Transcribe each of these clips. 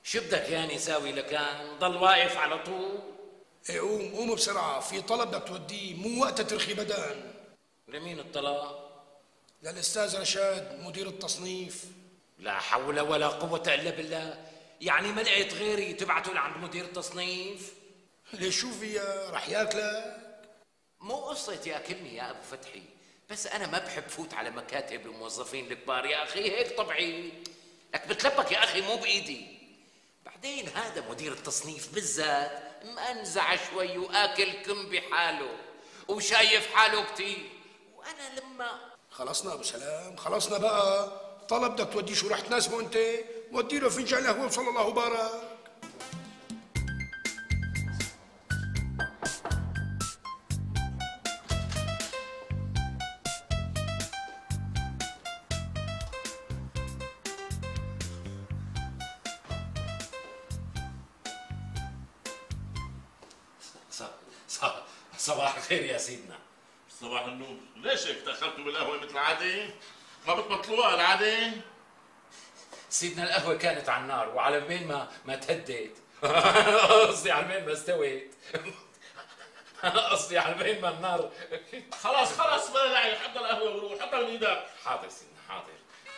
شو بدك ياني ساوي لكان؟ ضل واقف على طول؟ ايه قوم قوم بسرعة، في طلب بدك توديه، مو وقت ترخي بدن. لمين الطلاق؟ للأستاذ رشاد مدير التصنيف. لا حول ولا قوة إلا بالله. يعني ما لقيت غيري تبعته لعند مدير التصنيف؟ ليش شو فيها؟ رح ياكلك؟ مو قصة ياكلني يا أبو فتحي، بس أنا ما بحب فوت على مكاتب الموظفين الكبار يا أخي، هيك طبعي. لك بتلبك يا أخي، مو بإيدي. بعدين هذا مدير التصنيف بالذات منزع شوي وآكل كم بحاله وشايف حاله كتير، وأنا لما خلصنا أبو سلام، خلصنا بقى. طلب بدك توديه، شو رح تناسبه أنت؟ ودي له فنجان قهوة وصلى الله وبارك. صباح الخير يا سيدنا. صباح النور. ليش هيك تأخرتوا بالقهوة مثل العادة؟ ما بتبطلوها العادة؟ سيدنا القهوة كانت على النار، وعلى بين ما تهديت قصدي على بين ما استويت قصدي على بين ما النار. خلاص بلا داعي، حضر القهوة وروح، حضر من ايدك. حاضر سيدنا حاضر.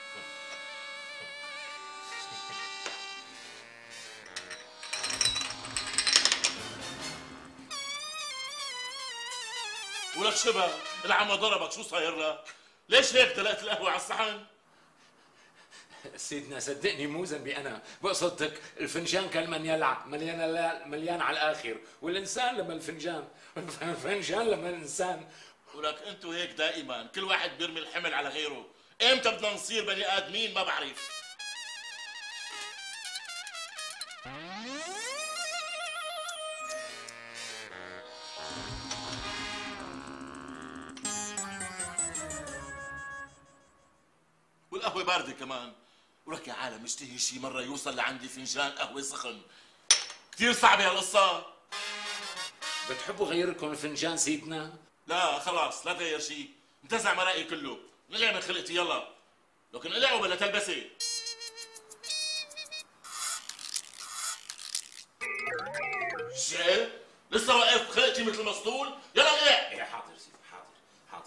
ولك شبه العمى ضربك، شو صاير لك؟ ليش هيك دلقت القهوة على الصحن؟ سيدنا صدقني مو ذنبي انا، بقصدك الفنجان كان مليان على الاخر، والانسان لما الفنجان لما الانسان. ولك انتوا هيك دائما، كل واحد بيرمي الحمل على غيره. امتى بدنا نصير بني ادمين؟ ما بعرف. والقهوة باردة كمان. ولك يا عالم اشتهي شي مرة يوصل لعندي فنجان قهوة سخن. كثير صعبة هالقصة. بتحبوا غير لكم الفنجان سيدنا؟ لا خلاص، لا تغير شي، انتزع مرائي كله. نقلع من خلقتي يلا. لكن اقلعوا بلا تلبسي. شو؟ لسه واقف خلقتي مثل مسطول؟ يلا اقلع. ايه حاضر سيدي، حاضر.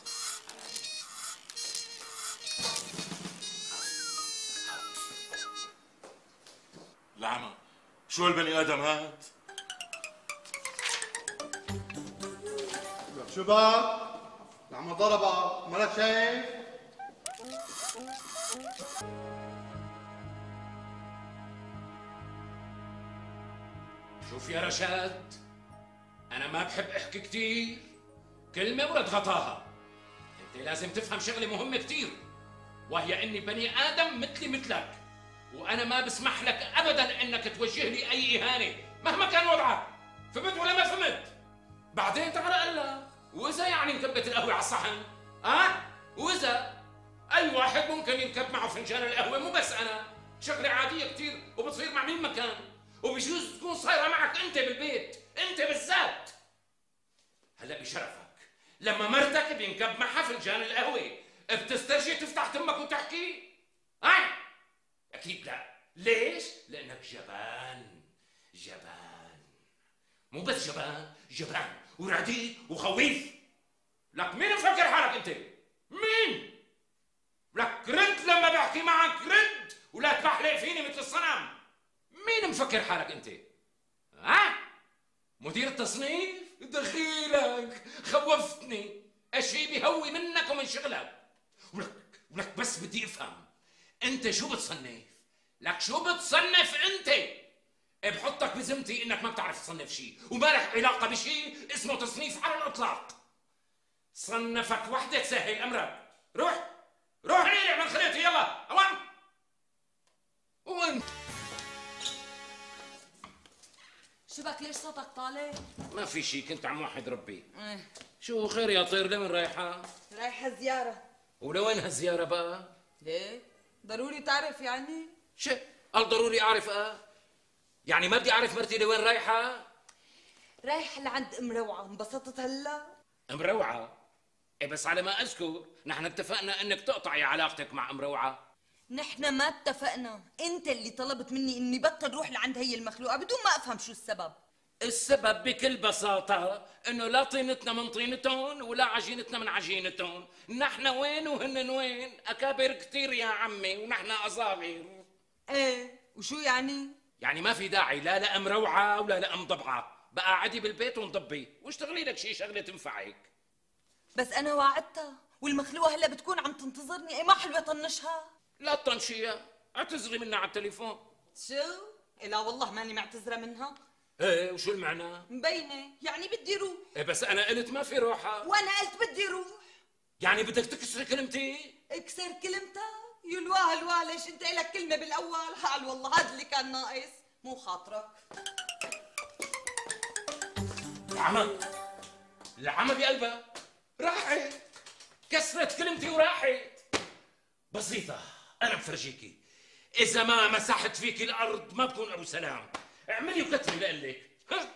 العمى، شو هالبني ادم هاد؟ شو بك؟ العمى ضربك، مالك شايف؟ شوف يا رشاد، انا ما بحب احكي كتير، كلمة ورد غطاها. انت لازم تفهم شغلة مهمة كتير، وهي اني بني ادم مثلي مثلك، وانا ما بسمح لك ابدا انك توجه لي اي اهانة مهما كان وضعك. فهمت ولا ما فهمت؟ بعدين تعال قلنا، واذا يعني انكبت القهوة على الصحن، واذا اي واحد ممكن ينكب معه فنجان القهوة، مو بس انا، شغلة عادية كتير وبتصير مع مين مكان، وبجوز تكون صايرة معك انت بالبيت، انت بالذات. هلا بشرفك لما مرتك بينكب معها فنجان القهوة بتسترجي تفتح تمك وتحكي؟ اكيد لا. ليش؟ لانك جبان. مو بس جبان ورديء وخويف. لك مين مفكر حالك انت؟ مين؟ لك رد لما بحكي معك، رد ولا تبحلق فيني مثل الصنم. مين مفكر حالك انت؟ مدير التصنيف؟ دخيلك خوفتني. اشي بيهوي منك ومن شغلك. ولك بس بدي افهم، انت شو بتصنف؟ لك شو بتصنف انت؟ بحطك بذمتي انك ما بتعرف تصنف شيء، وما لك علاقه بشيء اسمه تصنيف على الاطلاق. صنفك وحده تسهل امرك. روح نقلع من خليتي يلا. اوان وانت شو بك؟ ليش صوتك طالع؟ ما في شيء، كنت عم وحد ربي. شو خير يا طير؟ لوين رايحه؟ رايحة زيارة. ولوين هالزياره بقى؟ ليه؟ ضروري تعرف يعني؟ شو قال ضروري اعرف؟ يعني ما بدي اعرف مرتي لوين رايحه؟ رايحة لعند ام روعة. انبسطت هلا؟ ام روعه؟ ايه بس على ما اذكر نحن اتفقنا انك تقطعي علاقتك مع ام روعه. نحن ما اتفقنا، انت اللي طلبت مني اني بطل روح لعند هي المخلوقه بدون ما افهم شو السبب. السبب بكل بساطة انه لا طينتنا من طينتهم ولا عجينتنا من عجينتهم، نحن وين وهن وين، اكابر كتير يا عمي ونحن اصاغر. ايه وشو يعني؟ يعني ما في داعي لا لأم روعة ولا لأم ضبعة، بقى عدي بالبيت وانضبي واشتغلي لك شي شغلة تنفعك. بس انا وعدتها والمخلوقه هلا بتكون عم تنتظرني، ايه ما حلوه طنشها؟ لا تطنشيها، اعتذري منها على التليفون. شو؟ إيه لا والله ماني معتذره منها. ايه وشو المعنى؟ مبينه، يعني بدي روح. ايه بس انا قلت ما في روحة. وانا قلت بدي روح. يعني بدك تكسري كلمتي؟ اكسر كلمتها؟ يلواها الوا، ليش انت لك كلمه بالاول؟ حال والله هذا اللي كان ناقص، مو خاطرك. العمى العمى بقلبها راحت، كسرت كلمتي وراحت. بسيطة، أنا بفرجيكي، إذا ما مسحت فيكي الأرض ما بكون أبو سلام. اعملي وكتري بقلك.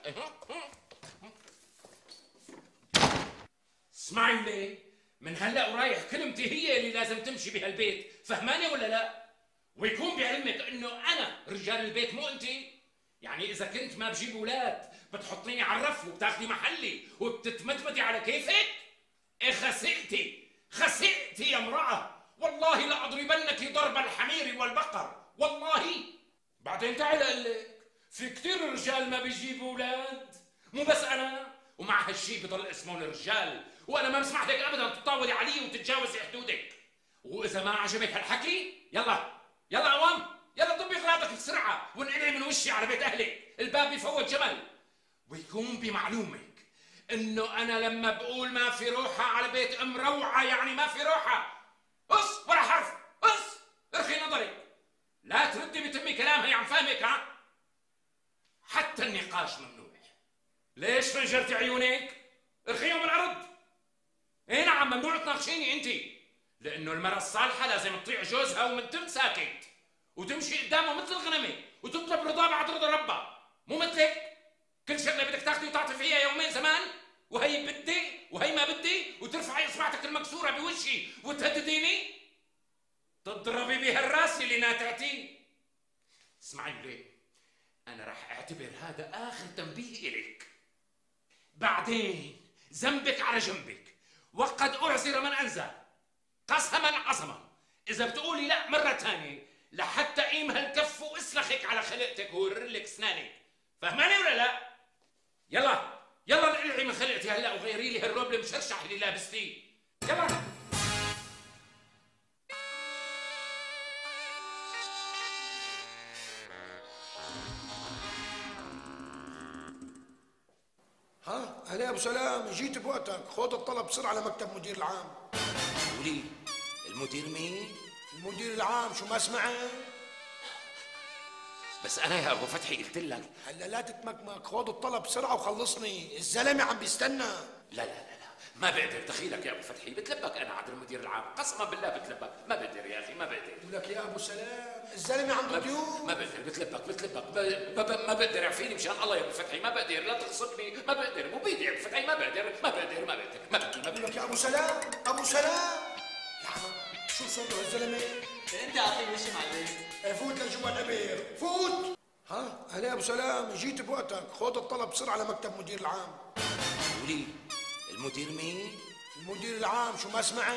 اسمعي لي، من هلا ورايح كلمتي هي اللي لازم تمشي بهالبيت، فهماني ولا لا؟ ويكون بعلمك إنه أنا رجال البيت مو أنتي. يعني إذا كنت ما بجيب أولاد بتحطيني على الرف وبتاخدي محلي وبتتمتمتي على كيفك؟ إيه خسئتي يا امرأة، والله لأضربنك ضرب الحمير والبقر، والله. بعدين تعال أقول لك، في كتير رجال ما بيجيبوا أولاد، مو بس أنا، ومع هالشي بضل اسمه الرجال، وأنا ما بسمح لك أبدا تطاولي علي وتتجاوزي حدودك. وإذا ما عجبك هالحكي يلا قوام، يلا ضبي اغراضك بسرعة وانقلي من وشي على بيت أهلك، الباب بفوت جمل. ويكون بمعلومك إنه أنا لما بقول ما في روحة على بيت أم روعة يعني ما في روحة. بص ولا حرف، بص ارخي نظرك، لا تردي بتمي كلام، هي عم فهمك ها؟ حتى النقاش ممنوع. ليش فنجرتي عيونك؟ ارخيهم بالأرض. اي نعم ممنوع تناقشيني انت، لأنه المرأة الصالحة لازم تطيع جوزها ومن ساكت وتمشي قدامه مثل الغنمة وتطلب رضا بعد رضا ربها، مو مثلك كل شغلة بدك تاخذي وتعطي فيها يومين زمان، وهي بدي وهي ما بدي، وترفعي اصبعتك المكسورة بوشي وتهدديني تضربي بها الراس اللي ناتعتي. اسمعي لي، أنا رح أعتبر هذا آخر تنبيه إليك، بعدين ذنبك على جنبك، وقد أعذر من أنذر، قسما عظما. إذا بتقولي لا مرة ثانية لحتى قيم هالكف واسلخك على خلقتك وورلك اسنانك، فهماني ولا لا؟ يلا انقلعي من خلقتي هلا وغيري لي هالروب المشرشح اللي لابستيه، يلا. ها اهلا يا ابو سلام، جيت بوقتك، خذ الطلب بسرعه لمكتب مدير العام. قولي المدير مين؟ المدير العام، شو ما سمعت؟ بس انا يا ابو فتحي قلت لك. هلا لا تتمكمك، خذ الطلب بسرعه وخلصني، الزلمه عم بيستنى. لا ما بقدر، دخيلك يا ابو فتحي، بتلبك انا عند المدير العام، قسما بالله بتلبك، ما بقدر يا اخي ما بقدر. بقول لك يا ابو سلام، الزلمه عنده ضيوف. ما بقدر، بتلبك ما بقدر، اعفيني مشان الله يا ابو فتحي، ما بقدر، لا تغصبني، ما بقدر، مو بيدي يا ابو فتحي، ما بقدر. بقول لك يا ابو سلام يا عم شو صار له الزلمه؟ انت يا اخي ماشي معلم. فوت لجوا الامير، فوت. ها اهلا يا ابو سلام، جيت بوقتك، خذ الطلب بسرعه لمكتب مدير العام. قولي المدير مين؟ المدير العام، شو ما سمعت؟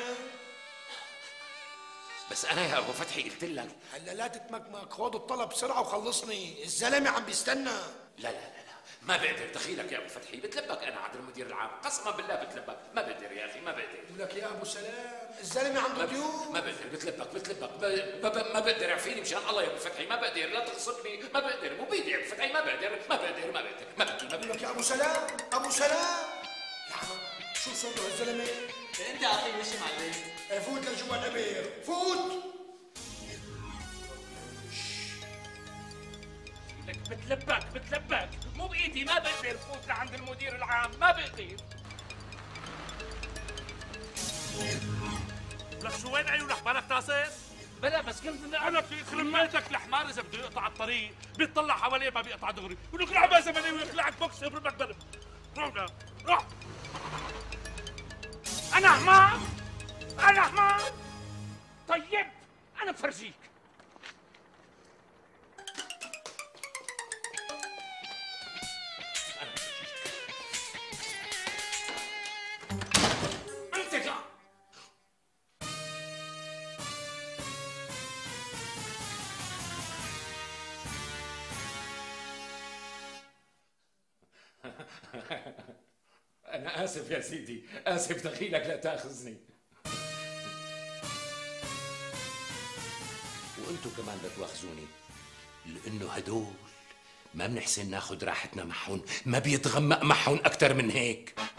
بس انا يا ابو فتحي قلت لك. هلا لا تتمكمك، خذ الطلب بسرعه وخلصني، الزلمه عم بيستنى. لا ما بقدر، دخيلك يا ابو فتحي، بتلبك انا عند المدير العام، قسما بالله بتلبك، ما بقدر يا اخي ما بقدر. بقول لك يا ابو سلام، الزلمه عنده ضيوف. ما بقدر، بتلبك ما بقدر، اعفيني مشان الله يا ابو فتحي، ما بقدر، لا تغصبني، ما بقدر، مو بيدي يا ابو فتحي، ما بقدر. بقول لك يا ابو سلام يا عم شو صار له الزلمه؟ انت يا اخي ماشي معلم. فوت لجوا الامير، فوت. لك بتلبك مو بايدي، ما بقدر فوت لعند المدير العام، ما بقدر. لك شو وين عيونك مالك ناصص؟ بلا بس كنت انا في يخرب بيتك الحمار اذا بده يقطع الطريق بيطلع حواليه ما بيقطع دغري، بده يقلع بها زمنيه ويخلعك بوكس يضربك بلب. روح انا حمار طيب انا بفرجيك. أنا آسف يا سيدي، آسف دخيلك، لا تأخذني. وأنتوا كمان لا تواخذوني، لأنه هدول ما بنحسن ناخد راحتنا معهم، ما بيتغمق معهم أكتر من هيك.